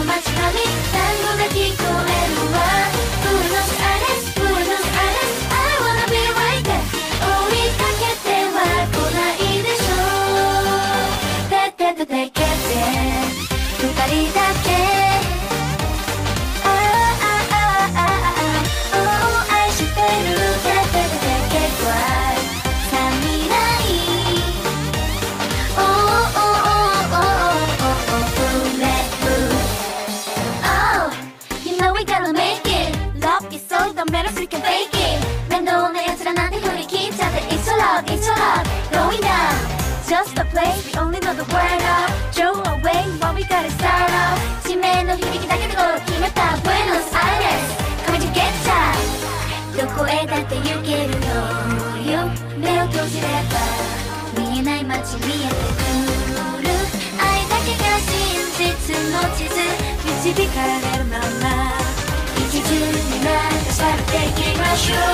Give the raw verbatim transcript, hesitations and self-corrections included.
の街並み単語が聞こえるわ Buenos Aires Buenos Aires I wanna be right there 追いかけては来ないでしょてってててけて二人だけWe can fake it 面倒な奴らなんて振り切っちゃって It's a love, it's a love Going down Just a place, we only know the word of Throw away what we gotta start off 地名の響きだけでゴール決めた Buenos Aires Coming to get ya どこへだって行けるのよ目を閉じれば見えない街見えてくる愛だけが真実の地図導かれるまま一途に流されていきましょう